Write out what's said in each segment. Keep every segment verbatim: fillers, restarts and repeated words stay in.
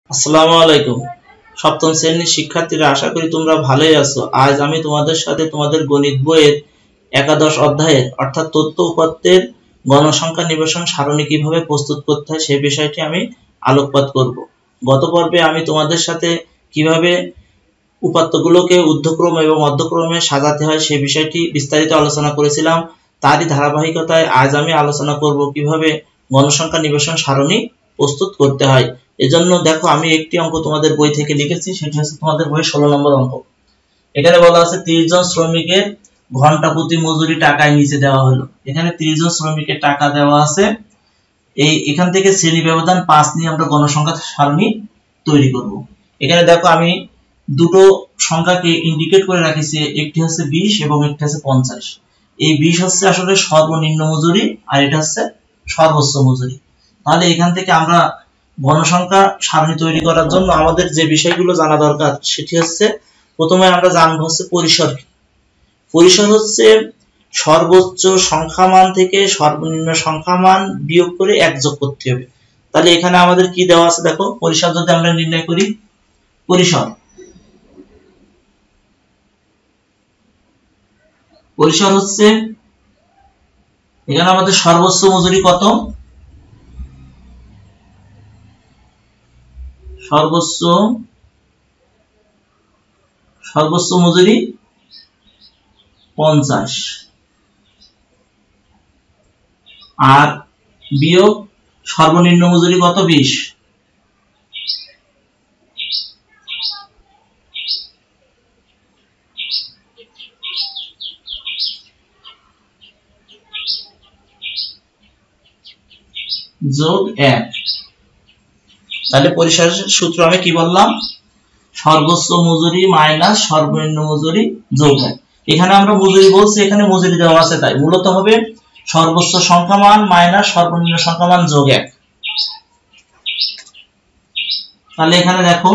আসসালামু আলাইকুম। সপ্তম শ্রেণীর শিক্ষার্থীরা, আশা করি তোমরা ভালোই আছো। আজ আমি তোমাদের সাথে তোমাদের গণিত বইয়ের একাদশ অধ্যায়ের অর্থাৎ তথ্য উপাত্তের গণসংখ্যা নিবেশন সারণী কিভাবে প্রস্তুত করতে হয় সেই বিষয়টি আমি আলোকপাত করব। গত পর্বে আমি তোমাদের সাথে কিভাবে উপাত্তগুলোকে ঊর্ধ্বক্রম এবং মধ্যক্রমে সাজাতে হয় সেই বিষয়টি বিস্তারিত আলোচনা করেছিলাম। তারই ধারাবাহিকতায় আজ আমি আলোচনা করব কিভাবে গণসংখ্যা নিবেশন সারণী প্রস্তুত করতে হয়। এজন্য দেখো, আমি একটি অঙ্ক তোমাদের বই থেকে লিখেছি, সেটি হচ্ছে তোমাদের বই ষোলো নম্বর অঙ্ক। এখানে বলা আছে ত্রিশ জন শ্রমিকের ঘন্টা প্রতি মজুরি টাকায় নিচে দেওয়া হলো। এখানে ত্রিশ জন শ্রমিকের টাকা দেওয়া আছে। এই এখান থেকে শ্রেণী ব্যবধান পাঁচ নিয়ে আমরা গণসংখ্যা সারণী তৈরি করব। এখানে দেখো, আমি দুটো সংখ্যাকে ইন্ডিকেট করে রাখিছি, একটি হচ্ছে বিশ এবং একটি হচ্ছে পঞ্চাশ। এই বিশ হচ্ছে আসলে সর্বনিম্ন মজুরি আর এটা হচ্ছে সর্বোচ্চ মজুরি। তাহলে এখান থেকে আমরা গণসংখ্যা সারণী তৈরি করার জন্য আমাদের যে বিষয়গুলো জানা দরকার সেটি হচ্ছে, প্রথমে আমরা জানবো হচ্ছে পরিসর। পরিসর হচ্ছে সর্বোচ্চ সংখ্যামান থেকে সর্বনিম্ন সংখ্যামান বিয়োগ করে এক যোগ করতে হবে। তাহলে এখানে আমাদের কি দেওয়া আছে দেখো, পরিসর যদি আমরা নির্ণয় করি, পরিসর পরিসর হচ্ছে এখানে আমাদের সর্বোচ্চ মজুরি কত, সর্বোচ্চ সর্বোচ্চ মজুরি পঞ্চাশ আর বিয়োগ সর্বনিম্ন মজুরি কত, বিশ। যোগ এক। তাহলে পরিসরের সূত্র আমি কি বললাম, সর্বোচ্চ মজুরি মাইনাস সর্বনিম্ন মজুরি যোগ এক। এখানে আমরা মজুরি বলছি, এখানে মজুরি দেওয়া আছে, তাই মূলত হবে সর্বোচ্চ সংখ্যামান মাইনাস সর্বনিম্ন সংখ্যামান যোগ এক। তাহলে এখানে দেখো,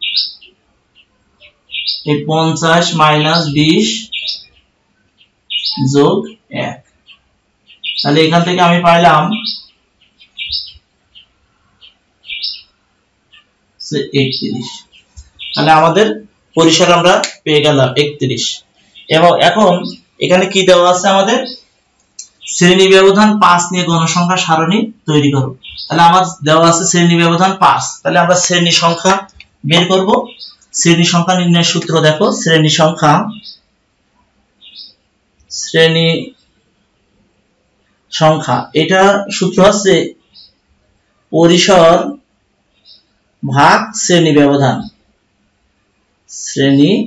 এই পঞ্চাশ মাইনাস বিশ যোগ এক। তাহলে এখান থেকে আমি পাইলাম একত্রিশ। তাহলে আমাদের পরিসর আমরা পেয়ে গেলাম একত্রিশ। এবং এখন এখানে কি দেওয়া আছে, আমাদের শ্রেণী ব্যবধান পাঁচ নিয়ে গণসংখ্যা সারণী তৈরি করো। তাহলে আমার দেওয়া আছে শ্রেণী ব্যবধান পাঁচ। তাহলে আমরা শ্রেণী সংখ্যা বের করব। শ্রেণী সংখ্যা নির্ণয়ের সূত্র দেখো, শ্রেণী সংখ্যা শ্রেণী সংখ্যা এটা সূত্র হচ্ছে পরিসর ভাগ শ্রেণী ব্যবধান। শ্রেণী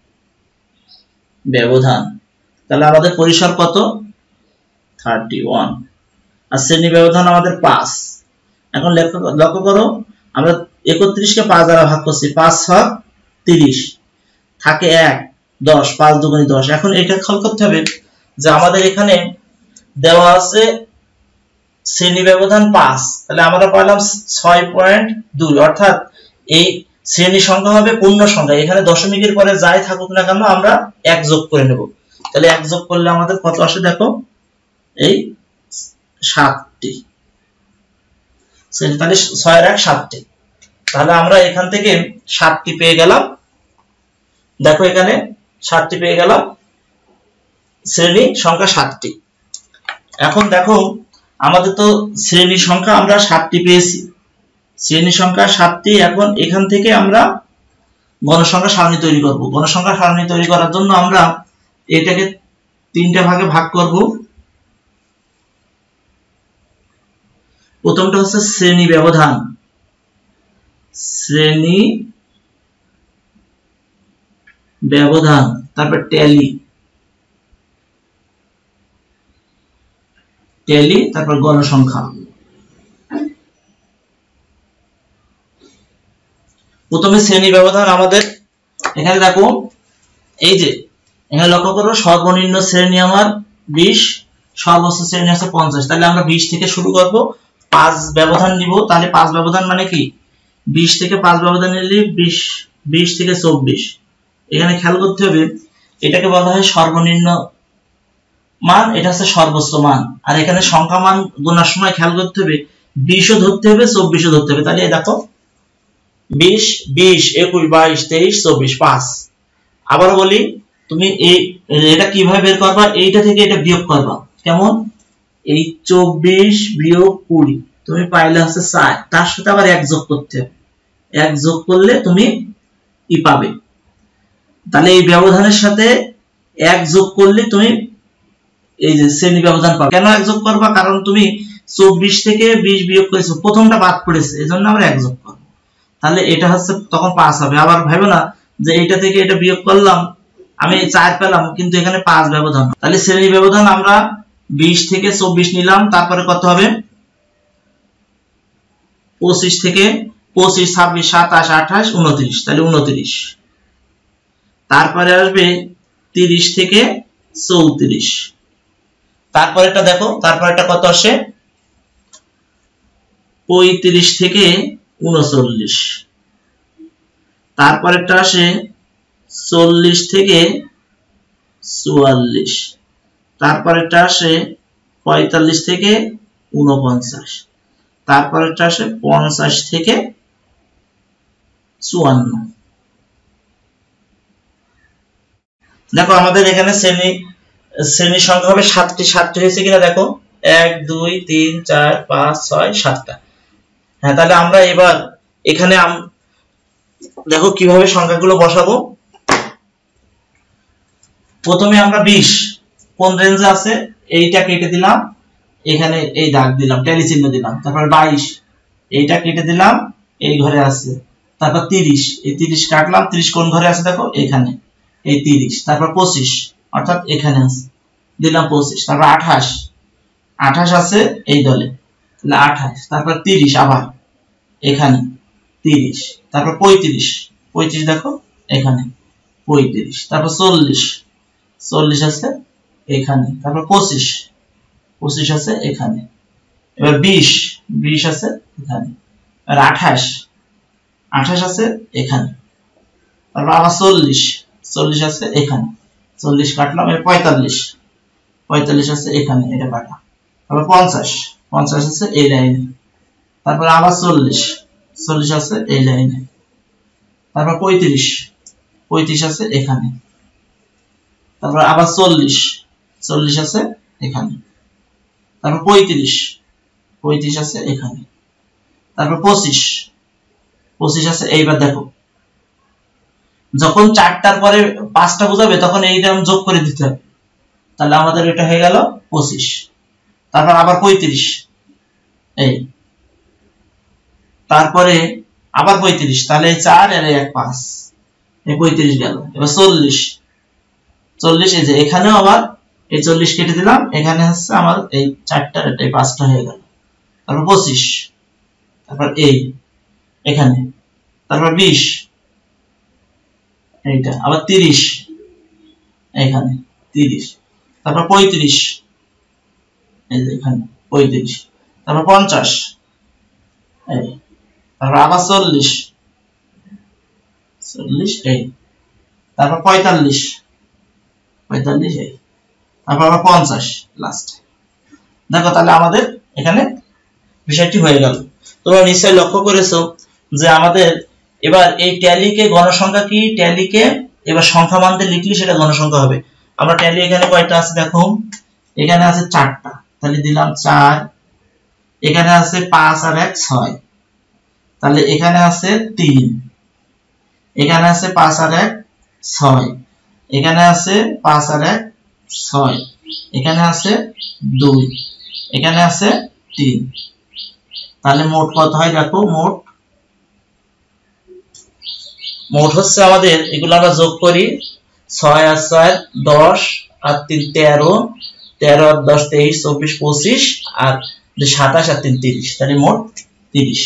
ব্যবধান তাহলে আমাদের পরিসর কত, থার্টি ওয়ান, আর শ্রেণী ব্যবধান আমাদের পাঁচ। এখন লক্ষ্য করো, আমরা একত্রিশ কে পাঁচ দ্বারা ভাগ করছি, পাঁচ ছয় তিরিশ, থাকে এক, দশ, পাঁচ দুগুণে দশ। এখন এটা খেয়াল করতে হবে যে আমাদের এখানে দেওয়া আছে শ্রেণী ব্যবধান পাঁচ। তাহলে আমরা পাইলাম ছয় পয়েন্ট দুই, অর্থাৎ এই শ্রেণী সংখ্যা হবে পূর্ণ সংখ্যা। এখানে দশমিকের পরে যাই থাকুক না কেন আমরা এক যোগ করে নেব। তাহলে এক যোগ করলে আমাদের কত আসে দেখো, এই সাতটি। তাহলে ছয় আর এক সাতটি। তাহলে আমরা এখান থেকে সাতটি পেয়ে গেলাম। দেখো এখানে সাতটি পেয়ে গেলাম, শ্রেণী সংখ্যা সাতটি। এখন দেখো, আমাদের তো শ্রেণী সংখ্যা আমরা সাতটি পেয়েছি, শ্রেণী সংখ্যা সাতটি। এখন এখান থেকে আমরা গণসংখ্যা সারণী তৈরি করব। গণসংখ্যা সারণী তৈরি করার জন্য আমরা এটাকে তিনটা ভাগে ভাগ করব। প্রথমটা হচ্ছে শ্রেণী ব্যবধান, শ্রেণী ব্যবধান, তারপর ট্যালি, ট্যালি, তারপর গণসংখ্যা। প্রথমে শ্রেণী ব্যবধান আমাদের এখানে দেখো, এই যে এখানে লক্ষ্য করো, সর্বনিম্ন শ্রেণী আমার বিশ, সর্বোচ্চ শ্রেণী আছে পঞ্চাশ। তাহলে আমরা বিশ থেকে শুরু করব, পাঁচ ব্যবধান নিব। তাহলে পাঁচ ব্যবধান মানে কি, বিশ থেকে পাঁচ ব্যবধান নিলে বিশ, বিশ থেকে চব্বিশ। এখানে খেয়াল করতে হবে, এটাকে বলা হয় সর্বনিম্ন মান, এটা হচ্ছে সর্বোচ্চ মান। আর এখানে সংখ্যা মান গোনার সময় খেয়াল করতে হবে, বিশ ও ধরতে হবে, চব্বিশ ও ধরতে হবে। তাহলে দেখো বিশ, বিশ, একুশ, বাইশ, তেইশ, চব্বিশ, পাঁচ। আবার বলি, তুমি এই এটা কিভাবে বের করবা, এইটা থেকে এটা বিয়োগ করবা। কেমন? এই চব্বিশ বিয়োগ কুড়ি তুমি পাইলে হচ্ছে চার, তার সাথে আবার এক যোগ করতে হবে, এক যোগ করলে তুমি ই পাবে। তাহলে এই ব্যবধানের সাথে এক যোগ করলে তুমি এই যে শ্রেণী ব্যবধান পাবে। কেন এক যোগ করবা? কারণ তুমি চব্বিশ থেকে বিশ বিয়োগ করেছো, প্রথমটা বাদ পড়েছে, এজন্য আমরা এক যোগ করব। তাহলে এটা হচ্ছে তখন পাঁচ হবে। আবার ভাবো না যে এটা থেকে এটা বিয়োগ করলাম, আমি চার পেলাম, কিন্তু এখানে পাঁচ ব্যবধান। তাহলে শ্রেণী ব্যবধান আমরা বিশ থেকে চব্বিশ নিলাম, তারপরে কত হবে? পঁচিশ থেকে পঁচিশ, ছাব্বিশ, সাতাশ, আঠাশ, উনত্রিশ, তাহলে উনত্রিশ। তারপরে আসবে তিরিশ থেকে চৌত্রিশ। তারপরেটা দেখো, তারপরেটা কত আসে? পঁয়ত্রিশ থেকে উনচল্লিশ। তারপরেটা আসে চল্লিশ থেকে চুয়াল্লিশ। তারপরেটা আসে পঁয়তাল্লিশ থেকে উনপঞ্চাশ। তারপরেটা আসে পঞ্চাশ থেকে চুয়ান্ন। দেখো আমাদের এখানে শ্রেণী শ্রেণীর সংখ্যা হবে সাতটি। সাতটি হয়েছে কিনা দেখো, এক, দুই, তিন, চার, পাঁচ, ছয়, সাতটা। হ্যাঁ, তাহলে আমরা এবার এখানে দেখো কিভাবে সংখ্যাগুলো বসাবো। প্রথমে আমরা বিশ কোন রেঞ্জে আছে এইটা কেটে দিলাম, এখানে এই দাগ দিলাম, ট্যালি চিহ্ন দিলাম। তারপর বাইশ, এইটা কেটে দিলাম, এই ঘরে আছে। তারপর তিরিশ, এই তিরিশ কাটলাম, তিরিশ কোন ঘরে আছে দেখো, এখানে এই তিরিশ। তারপর পঁচিশ, অর্থাৎ এখানে আছে, দিলাম পঁচিশ। তারপর আঠাশ, আঠাশ আছে এই দলে, তাহলে আঠাশ। তারপর তিরিশ, আবার এখানে তিরিশ। তারপর পঁয়ত্রিশ, পঁয়ত্রিশ দেখো এখানে পঁয়ত্রিশ। তারপর চল্লিশ, চল্লিশ আছে এখানে। তারপর পঁচিশ, পঁচিশ আছে এখানে। এবার বিশ, বিশ আছে এখানে। আর আঠাশ, আঠাশ আছে এখানে। তারপর আবার চল্লিশ, চল্লিশ আছে এখানে, চল্লিশ কাটলাম। এর পঁয়তাল্লিশ, পঁয়তাল্লিশ আছে এখানে, এটা কাটা। তারপর পঞ্চাশ, পঞ্চাশ আছে এই লাইনে। তারপর আবার চল্লিশ, চল্লিশ আছে এই লাইনে। তারপর পঁয়ত্রিশ, পঁয়ত্রিশ আছে এখানে। তারপর আবার চল্লিশ, চল্লিশ আছে এখানে। তারপর পঁয়ত্রিশ, পঁয়ত্রিশ আছে এখানে। তারপর পঁচিশ, পঁচিশ আছে। এইবার দেখো যখন চারটার পরে পাঁচটা বোঝাবে তখন এইটা যোগ করে দিতে হবে, তাহলে আমাদের এটা হয়ে গেল পঁচিশ। তারপর আবার পঁয়ত্রিশ, এই তারপরে আবার পঁয়ত্রিশ, তাহলে চার আর এক পাঁচ, এই পঁয়ত্রিশ গেল। এবার চল্লিশ, চল্লিশ এই যে এখানেও আবার এই চল্লিশ কেটে দিলাম, এখানে হচ্ছে আমার এই চারটা, এই পাঁচটা হয়ে গেল। তারপর পঁচিশ, তারপর এই এখানে। তারপর বিশ, এইটা আবার তিরিশ এখানে তিরিশ। তারপর পঁয়ত্রিশ, এই যে এখানে পঁয়ত্রিশ। তারপর পঞ্চাশ, এই। তারপর আবার চল্লিশ, চল্লিশ এই। তারপর পঁয়তাল্লিশ, পঁয়তাল্লিশ এই। তারপর আবার পঞ্চাশ লাস্ট। দেখো তাহলে আমাদের এখানে বিষয়টি হয়ে গেল। তোমরা নিশ্চয়ই লক্ষ্য করেছো যে আমাদের এবার এই ট্যালিকে গণসংখ্যা কি, ট্যালিকে এবার সংখ্যা মানতে লিখলে সেটা গণসংখ্যা হবে। আমরা ট্যালি এখানে কয়টা আছে দেখো, এখানে আছে চারটা, তাহলে দিলাম চার। এখানে আছে পাঁচ আর এক ছয়, তাহলে এখানে আছে তিন। এখানে আছে পাঁচ আর এক ছয়, এখানে আছে পাঁচ আর এক ছয়, এখানে আছে দুই, এখানে আছে তিন। তাহলে মোট কত হয় দেখো, মোট মোট হচ্ছে আমাদের, এগুলো আমরা যোগ করি, ছয় আর ছয় দশ, আর তিন তেরো, তেরো আর দশ তেইশ, চব্বিশ, পঁচিশ, আর সাতাশ আর তিন তিরিশ, তাহলে মোট তিরিশ।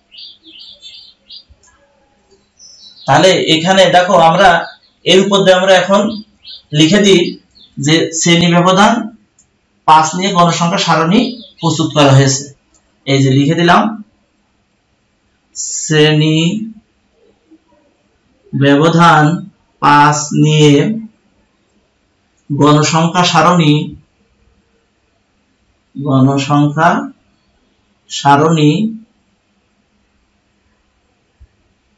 তাহলে এখানে দেখো আমরা এর উপর দিয়ে আমরা এখন লিখে দিই যে শ্রেণী ব্যবধান পাঁচ নিয়ে গণসংখ্যা সারণী প্রস্তুত করা হয়েছে। এই যে লিখে দিলাম, শ্রেণী ব্যবধান পাঁচ নিয়ে গণসংখ্যা সারণী গণসংখ্যা সারণী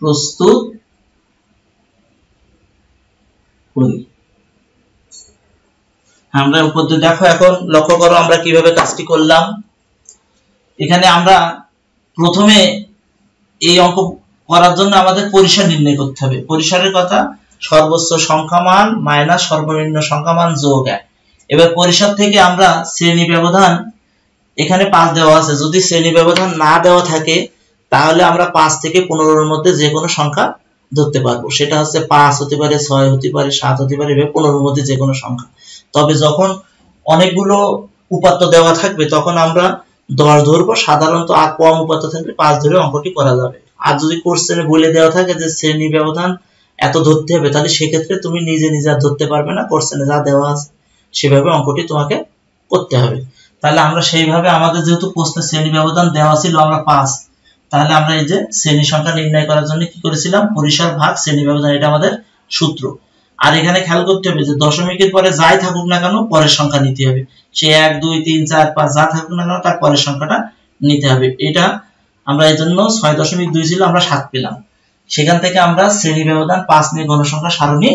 প্রস্তুত করি। আমরা উপর দিয়ে দেখো, এখন লক্ষ্য করো আমরা কিভাবে কাজটি করলাম। এখানে আমরা প্রথমে এই অঙ্ক করার জন্য আমাদের পরিসর নির্ণয় করতে হবে। পরিসরের কথা সর্বোচ্চ সংখ্যামান মাইনাস সর্বনিম্ন সংখ্যামান যোগ এক। এবার পরিসর থেকে আমরা শ্রেণী ব্যবধান, এখানে পাঁচ দেওয়া আছে, যদি শ্রেণী ব্যবধান না দেওয়া থাকে তাহলে আমরা পাঁচ থেকে পনেরোর মধ্যে যে কোনো সংখ্যা ধরতে পারবো। সেটা হচ্ছে পাঁচ হতে পারে, ছয় হতে পারে, সাত হতে পারে, এভাবে পনেরোর মধ্যে যে কোনো সংখ্যা। তবে যখন অনেকগুলো উপাত্ত দেওয়া থাকবে তখন আমরা দশ ধরবো। সাধারণত আর কম উপাত্ত থাকলে পাঁচ ধরে অঙ্কটি করা যাবে। আর যদি কোশ্চেনে বলে দেওয়া থাকে যে শ্রেণী ব্যবধান এত ধরতে হবে, তাহলে সেক্ষেত্রে তুমি নিজে নিজে আর ধরতে পারবে না, কোশ্চেনে যা দেওয়া আছে সেভাবে অঙ্কটি তোমাকে করতে হবে। তাহলে আমরা সেইভাবে, আমাদের যেহেতু প্রশ্নে শ্রেণী ব্যবধান দেওয়া ছিল আমরা পাঁচ, তাহলে আমরা এই যে শ্রেণী সংখ্যা নির্ণয় করার জন্য কি করেছিলাম, পরিসর ভাগ শ্রেণী ব্যবধান, এটা আমাদের সূত্র। আর এখানে খেয়াল করতে হবে যে দশমিকের পরে যাই থাকুক না কেন পরের সংখ্যা নিতে হবে। সে এক দুই তিন চার পাঁচ যা থাকুক না কেন তার পরের সংখ্যাটা নিতে হবে। এটা আমরা এই জন্য ছয় দশমিক দুই ছিল, আমরা সাত পেলাম। সেখান থেকে আমরা শ্রেণী ব্যবধান পাঁচ নিয়ে গণসংখ্যা সারণী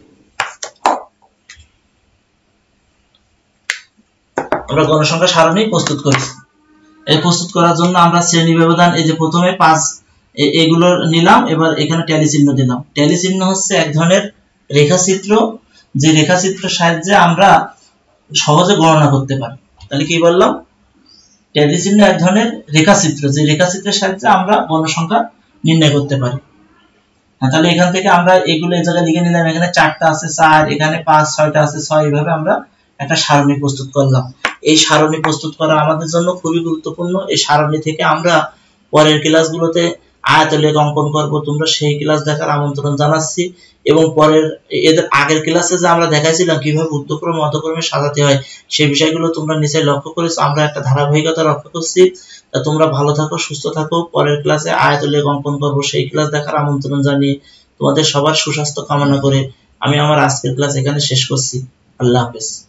আমরা গণসংখ্যা সারণী প্রস্তুত করেছি। এই প্রস্তুত করার জন্য আমরা শ্রেণী ব্যবধান, এই যে প্রথমে পাঁচ এগুলো নিলাম, এবার এখানে ট্যালি চিহ্ন দিলাম। ট্যালি চিহ্ন হচ্ছে এক ধরনের রেখাচিত্র, যে রেখাচিত্রের সাহায্যে আমরা সহজে গণনা করতে পারি। তাহলে কি বললাম, ট্যালি চিহ্ন এক ধরনের রেখাচিত্র, যে রেখাচিত্রের সাহায্যে আমরা গণসংখ্যা নির্ণয় করতে পারি। তাহলে এখান থেকে আমরা এগুলো এই জায়গায় লিখে নিলাম, এখানে চারটা আছে চার, এখানে পাঁচ, ছয়টা আছে ছয়, এইভাবে আমরা একটা সারণী প্রস্তুত করলাম। এই সারণী প্রস্তুত করা আমাদের জন্য খুবই গুরুত্বপূর্ণ। এই সারণী থেকে আমরা পরের ক্লাসগুলোতে আয়তলেখ অঙ্কন করব, তোমরা সেই ক্লাস দেখার আমন্ত্রণ জানাচ্ছি। এবং পরের এদের আগের ক্লাসে যে আমরা দেখাইছিলাম কিভাবে ঊর্ধ্বক্রম অধক্রমে সাজাতে হয়, সেই বিষয়গুলো তোমরা নিচে লক্ষ্য করেছো। আমরা একটা ধারাবাহিকতা রক্ষা করছি। তোমরা ভালো থাকো, সুস্থ থাকো। পরের ক্লাসে আয়তলেখ অঙ্কন করব, সেই ক্লাস দেখার আমন্ত্রণ জানিয়ে তোমাদের সবার সুস্বাস্থ্য কামনা করে আমি আমার আজকের ক্লাস এখানে শেষ করছি। আল্লাহ হাফেজ।